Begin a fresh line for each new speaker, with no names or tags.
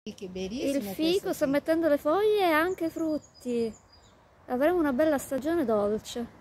Che benissimo.
Il fico sta mettendo le foglie e anche i frutti. Avremo una bella stagione dolce.